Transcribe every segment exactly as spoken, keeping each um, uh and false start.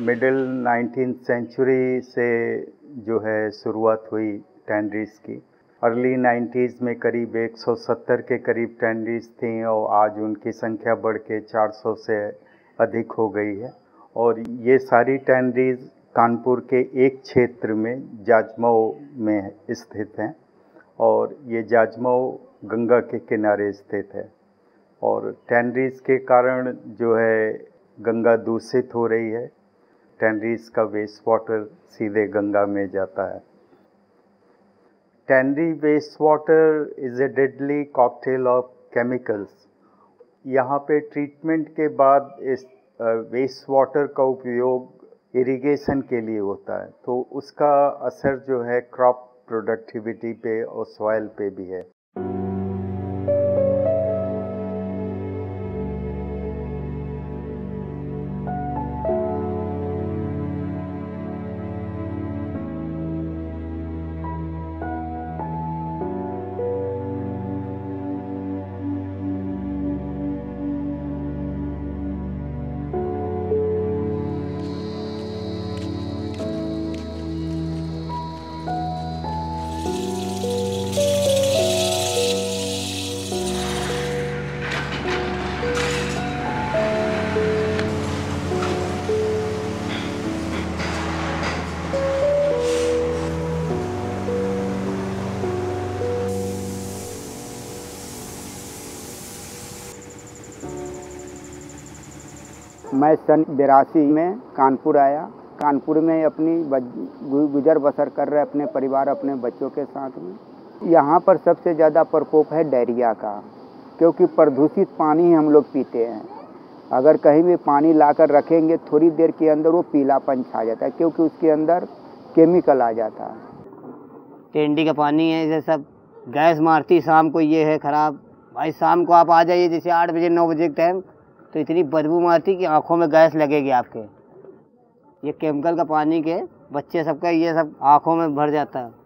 Middle nineteenth century से जो है शुरुआत हुई टैनरीज की। अर्ली नाइन्टीज़ में करीब एक सौ सत्तर के करीब टैनरीज थी और आज उनकी संख्या बढ़ के चार सौ से अधिक हो गई है। और ये सारी टैनरीज कानपुर के एक क्षेत्र में जाजमऊ में स्थित हैं और ये जाजमऊ गंगा के किनारे स्थित है। और टैनरीज के कारण जो है गंगा दूषित हो रही है। टैनरीज का वेस्ट वाटर सीधे गंगा में जाता है। Tannery waste water is a deadly cocktail of chemicals. यहाँ पे ट्रीटमेंट के बाद इस वेस्ट वाटर का उपयोग इरिगेशन के लिए होता है, तो उसका असर जो है क्रॉप प्रोडक्टिविटी पे और सॉइल पे भी है। मैं सन बिरासी में कानपुर आया। कानपुर में अपनी गुजर बसर कर रहे अपने परिवार अपने बच्चों के साथ में। यहाँ पर सबसे ज़्यादा प्रकोप है डायरिया का, क्योंकि प्रदूषित पानी ही हम लोग पीते हैं। अगर कहीं भी पानी लाकर रखेंगे थोड़ी देर के अंदर वो पीलापन छा जाता है, क्योंकि उसके अंदर केमिकल आ जाता है। टेंडी का पानी है, जैसे सब गैस मारती शाम को, ये है ख़राब। भाई शाम को आप आ जाइए जैसे आठ बजे नौ बजे के टाइम, तो इतनी बदबू मारती कि आंखों में गैस लगेगी आपके। ये केमिकल का पानी के बच्चे सबका ये सब आंखों में भर जाता है।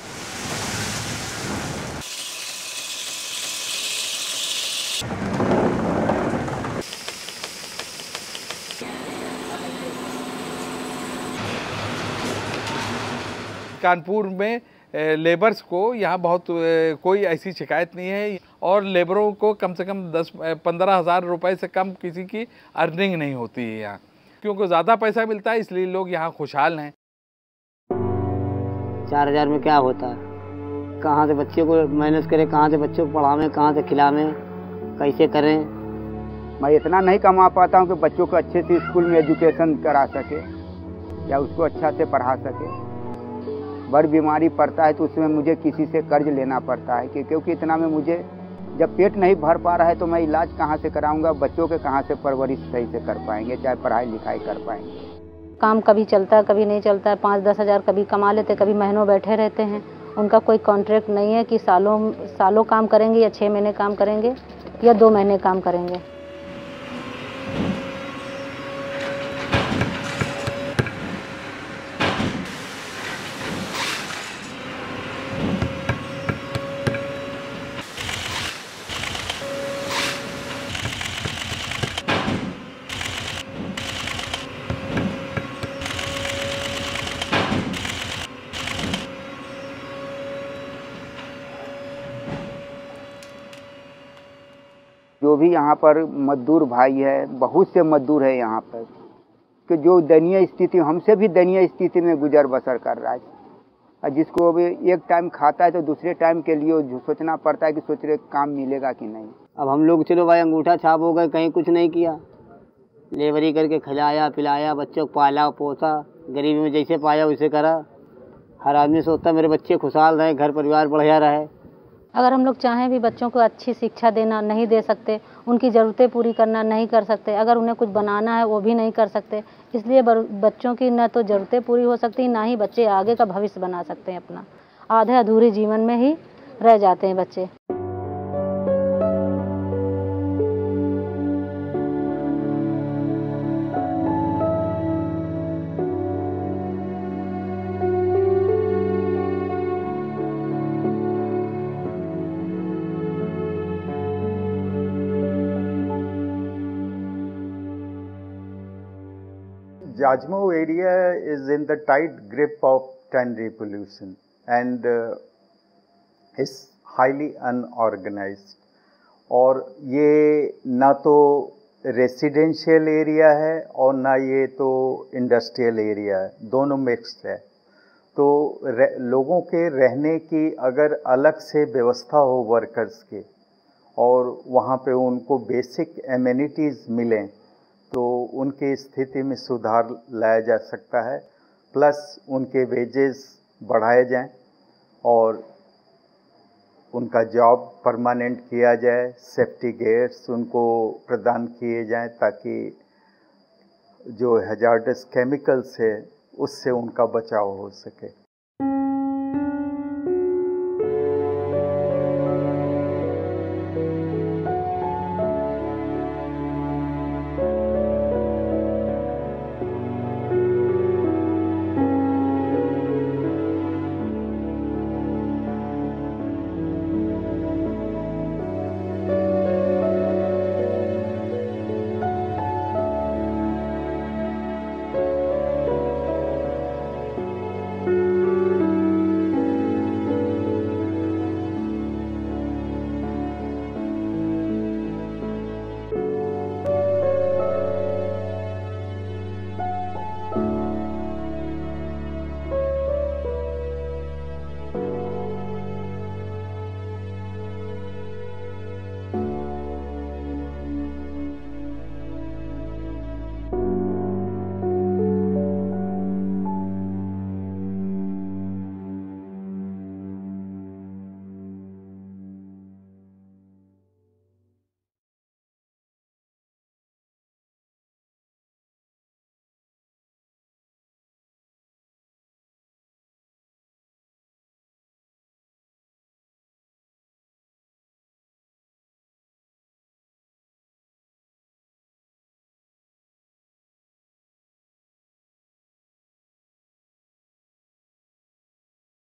कानपुर में लेबर्स को यहाँ बहुत कोई ऐसी शिकायत नहीं है और लेबरों को कम से कम दस पंद्रह हज़ार रुपये से कम किसी की अर्निंग नहीं होती है यहाँ, क्योंकि ज़्यादा पैसा मिलता है इसलिए लोग यहाँ खुशहाल हैं। चार हज़ार में क्या होता है? कहाँ से बच्चे को मैनेज करें, कहाँ से बच्चों को पढ़ावें, कहाँ से खिलावें, कैसे करें? मैं इतना नहीं कमा पाता हूँ कि बच्चों को अच्छे से स्कूल में एजुकेशन करा सके या उसको अच्छा से पढ़ा सके। बड़ी बीमारी पड़ता है तो उसमें मुझे किसी से कर्ज लेना पड़ता है, क्योंकि इतना में मुझे जब पेट नहीं भर पा रहा है तो मैं इलाज कहाँ से कराऊंगा, बच्चों के कहाँ से परवरिश सही से कर पाएंगे, चाहे पढ़ाई लिखाई कर पाएंगे। काम कभी चलता है कभी नहीं चलता है। पाँच दस हज़ार कभी कमा लेते, कभी महीनों बैठे रहते हैं। उनका कोई कॉन्ट्रैक्ट नहीं है कि सालों सालों काम करेंगे या छः महीने काम करेंगे या दो महीने काम करेंगे। जो भी यहाँ पर मजदूर भाई है, बहुत से मजदूर है यहाँ पर कि जो दयनीय स्थिति, हमसे भी दयनीय स्थिति में गुजर बसर कर रहा है। जिसको अभी एक टाइम खाता है तो दूसरे टाइम के लिए सोचना पड़ता है कि सोच रहे काम मिलेगा कि नहीं। अब हम लोग चलो भाई अंगूठा छाप हो गए, कहीं कुछ नहीं किया, लेबरी करके खिलाया पिलाया, बच्चों को पाला पोसा, गरीबी में जैसे पाया वैसे करा। हर आदमी सोचता मेरे बच्चे खुशहाल रहे, घर परिवार बढ़िया रहे। अगर हम लोग चाहें भी बच्चों को अच्छी शिक्षा देना नहीं दे सकते, उनकी ज़रूरतें पूरी करना नहीं कर सकते, अगर उन्हें कुछ बनाना है वो भी नहीं कर सकते। इसलिए बच्चों की न तो ज़रूरतें पूरी हो सकती, ना ही बच्चे आगे का भविष्य बना सकते हैं अपना। आधे अधूरे जीवन में ही रह जाते हैं बच्चे। Jajmo area is in the tight grip of Tannery pollution and uh, is highly unorganized. और ये ना तो रेसिडेंशियल एरिया है और ना ये तो इंडस्ट्रियल एरिया है, दोनों मिक्स्ड है। तो लोगों के रहने की अगर अलग से व्यवस्था हो वर्कर्स की और वहाँ पे उनको बेसिक एमिनिटीज़ मिलें तो उनकी स्थिति में सुधार लाया जा सकता है, प्लस उनके वेजेस बढ़ाए जाएं और उनका जॉब परमानेंट किया जाए, सेफ्टी गेयर्स उनको प्रदान किए जाएं ताकि जो हैजार्डस केमिकल्स है उससे उनका बचाव हो सके।